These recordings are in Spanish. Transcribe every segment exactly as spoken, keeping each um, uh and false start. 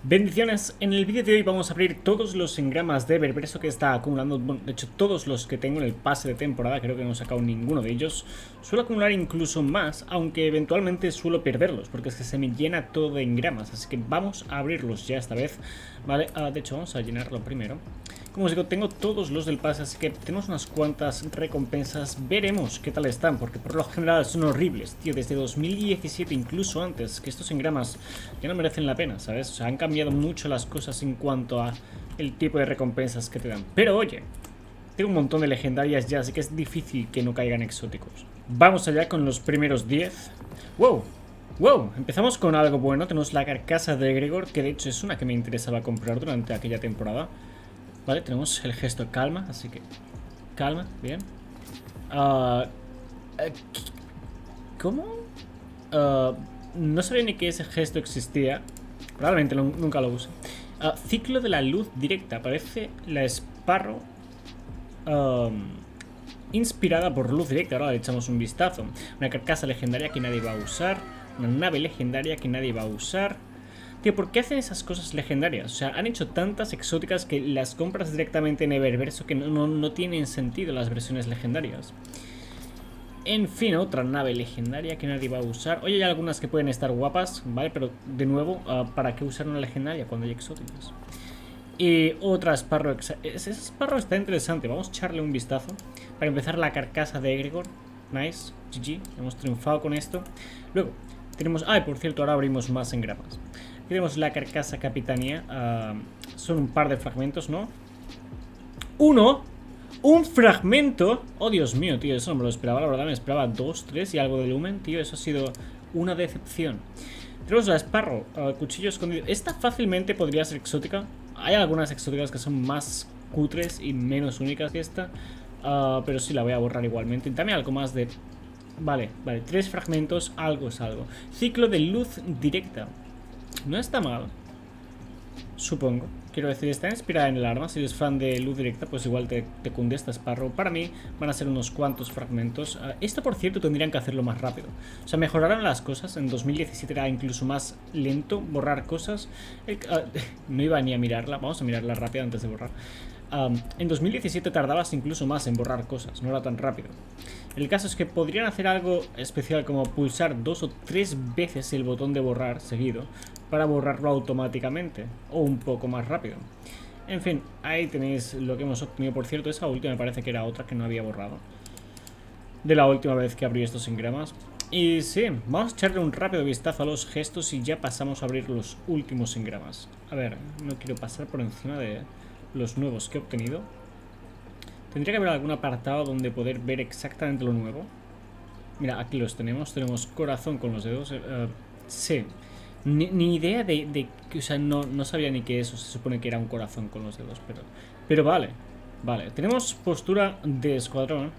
Bendiciones, en el vídeo de hoy vamos a abrir todos los engramas de Eververso que está acumulando, bueno, de hecho todos los que tengo en el pase de temporada, creo que no he sacado ninguno de ellos. Suelo acumular incluso más, aunque eventualmente suelo perderlos, porque es que se me llena todo de engramas, así que vamos a abrirlos ya esta vez, ¿vale? Uh, de hecho vamos a llenarlo primero. Como os digo, tengo todos los del pase, así que tenemos unas cuantas recompensas. Veremos qué tal están, porque por lo general son horribles, tío, desde dos mil diecisiete, incluso antes, que estos engramas ya no merecen la pena, ¿sabes? O sea, han cambiado mucho las cosas en cuanto a el tipo de recompensas que te dan. Pero oye, tengo un montón de legendarias ya, así que es difícil que no caigan exóticos. Vamos allá con los primeros diez. ¡Wow! ¡Wow! Empezamos con algo bueno. Tenemos la carcasa de Gregor, que de hecho es una que me interesaba comprar durante aquella temporada. Vale, tenemos el gesto calma, así que calma, bien. Uh, ¿Cómo? Uh, no sabía ni que ese gesto existía. Probablemente lo, nunca lo use. Uh, ciclo de la luz directa. Parece la Sparrow um, inspirada por luz directa. Ahora le echamos un vistazo. Una carcasa legendaria que nadie va a usar. Una nave legendaria que nadie va a usar. Tío, ¿por qué hacen esas cosas legendarias? O sea, han hecho tantas exóticas que las compras directamente en Eververso que no, no, no tienen sentido las versiones legendarias. En fin, otra nave legendaria que nadie va a usar. Oye, hay algunas que pueden estar guapas, ¿vale? Pero, de nuevo, uh, ¿para qué usar una legendaria cuando hay exóticas? Y otra Sparrow. Esa Sparrow está interesante. Vamos a echarle un vistazo. Para empezar, la carcasa de Gregor. Nice. G G. Hemos triunfado con esto. Luego, tenemos... Ah, por cierto, ahora abrimos más engramas. Tenemos la carcasa capitanía. Uh, son un par de fragmentos, ¿no? ¡Uno! ¡Un fragmento! ¡Oh, Dios mío, tío! Eso no me lo esperaba, la verdad. Me esperaba dos, tres y algo de lumen, tío. Eso ha sido una decepción. Tenemos la Sparrow. Uh, cuchillo escondido. Esta fácilmente podría ser exótica. Hay algunas exóticas que son más cutres y menos únicas que esta. Uh, pero sí la voy a borrar igualmente. Dame algo más de... Vale, vale. Tres fragmentos. Algo es algo. Ciclo de luz directa. No está mal, supongo. Quiero decir, está inspirada en el arma. Si eres fan de luz directa, pues igual te, te cunde esta Sparrow. Para mí van a ser unos cuantos fragmentos. uh, Esto, por cierto, tendrían que hacerlo más rápido. O sea, mejoraron las cosas. En dos mil diecisiete era incluso más lento borrar cosas. El, uh, no iba ni a mirarla. Vamos a mirarla rápida antes de borrar. Um, en dos mil diecisiete tardabas incluso más en borrar cosas, no era tan rápido. El caso es que podrían hacer algo especial como pulsar dos o tres veces el botón de borrar seguido para borrarlo automáticamente o un poco más rápido. En fin, ahí tenéis lo que hemos obtenido. Por cierto, esa última me parece que era otra que no había borrado de la última vez que abrí estos engramas. Y sí, vamos a echarle un rápido vistazo a los gestos y ya pasamos a abrir los últimos engramas. A ver, no quiero pasar por encima de los nuevos que he obtenido. Tendría que haber algún apartado donde poder ver exactamente lo nuevo. Mira, aquí los tenemos. Tenemos corazón con los dedos. Uh, sí. Ni, ni idea de, de... O sea, no, no sabía ni que eso se supone que era un corazón con los dedos. Pero, pero vale. Vale. Tenemos postura de escuadrón.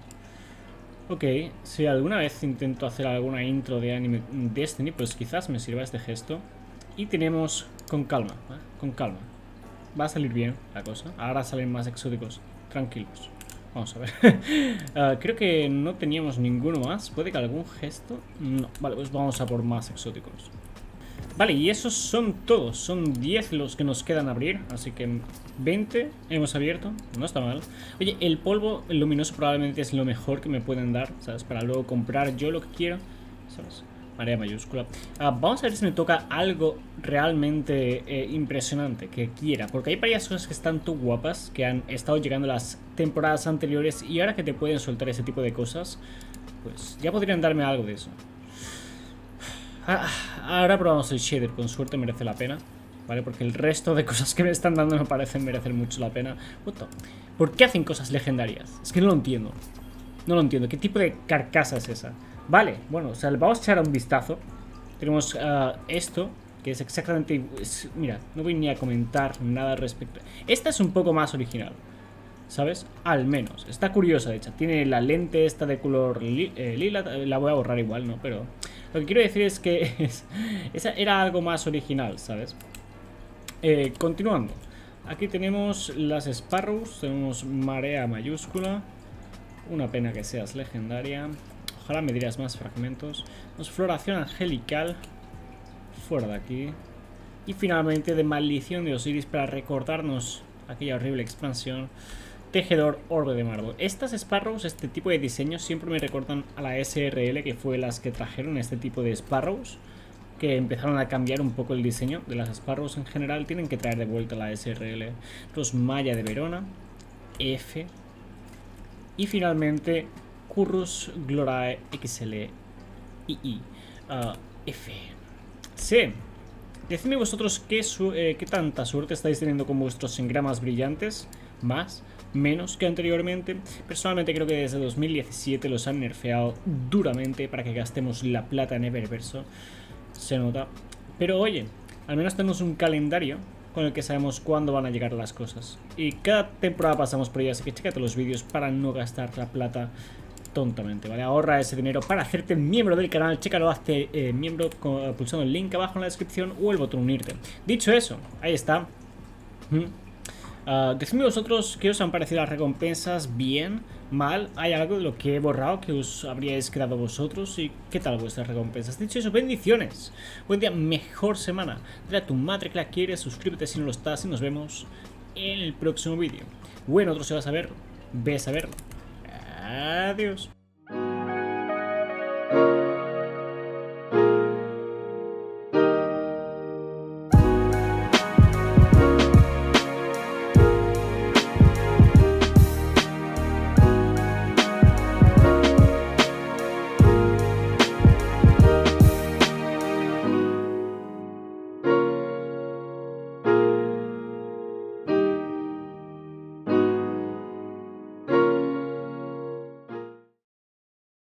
Ok. Si alguna vez intento hacer alguna intro de anime Destiny, pues quizás me sirva este gesto. Y tenemos con calma. ¿eh? Con calma. Va a salir bien la cosa. Ahora salen más exóticos. Tranquilos. Vamos a ver. uh, creo que no teníamos ninguno más. ¿Puede que algún gesto? No. Vale, pues vamos a por más exóticos. Vale, y esos son todos. Son diez los que nos quedan abrir. Así que veinte hemos abierto. No está mal. Oye, el polvo luminoso probablemente es lo mejor que me pueden dar, ¿sabes? Para luego comprar yo lo que quiero, ¿sabes? Marea mayúscula. Uh, vamos a ver si me toca algo realmente eh, impresionante que quiera. Porque hay varias cosas que están tú guapas, que han estado llegando las temporadas anteriores. Y ahora que te pueden soltar ese tipo de cosas, pues ya podrían darme algo de eso. Ah, ahora probamos el shader. Con suerte merece la pena, ¿vale? Porque el resto de cosas que me están dando me parecen merecer mucho la pena. ¿Por qué hacen cosas legendarias? Es que no lo entiendo. No lo entiendo. ¿Qué tipo de carcasa es esa? Vale, bueno, o sea, vamos a echar un vistazo. Tenemos uh, esto, que es exactamente... Es, mira, no voy ni a comentar nada al respecto. Esta es un poco más original, ¿sabes? Al menos, está curiosa de hecho. Tiene la lente esta de color li, eh, lila. La voy a borrar igual, ¿no? Pero lo que quiero decir es que es, esa era algo más original, ¿sabes? Eh, continuando. Aquí tenemos las Sparrows. Tenemos marea mayúscula. Una pena que seas legendaria. Ojalá me dieras más fragmentos. Tenemos floración angelical. Fuera de aquí. Y finalmente de Maldición de Osiris para recordarnos aquella horrible expansión. Tejedor Orbe de Mármol. Estas Sparrows, este tipo de diseños, siempre me recuerdan a la S R L, que fue las que trajeron este tipo de Sparrows, que empezaron a cambiar un poco el diseño de las Sparrows en general. Tienen que traer de vuelta la S R L. Los Maya de Verona, F. Y finalmente Currus Glorae X L I I uh, F. Sí. Decidme vosotros qué, eh, qué tanta suerte estáis teniendo con vuestros engramas brillantes. Más, menos que anteriormente. Personalmente creo que desde dos mil diecisiete los han nerfeado duramente para que gastemos la plata en Eververso. Se nota. Pero oye, al menos tenemos un calendario con el que sabemos cuándo van a llegar las cosas. Y cada temporada pasamos por ella, así que chécate los vídeos para no gastar la plata tontamente, ¿vale? Ahorra ese dinero para hacerte miembro del canal. Chécalo, hazte eh, miembro con, pulsando el link abajo en la descripción o el botón unirte. Dicho eso, ahí está. ¿Mm? Uh, decidme vosotros qué os han parecido las recompensas. Bien, mal, hay algo de lo que he borrado que os habríais quedado vosotros. Y qué tal vuestras recompensas. Dicho eso, bendiciones, buen día, mejor semana. Dale a tu madre que la quieres, suscríbete si no lo estás y nos vemos en el próximo vídeo. Bueno, otro se va a saber, ves a verlo. Adiós.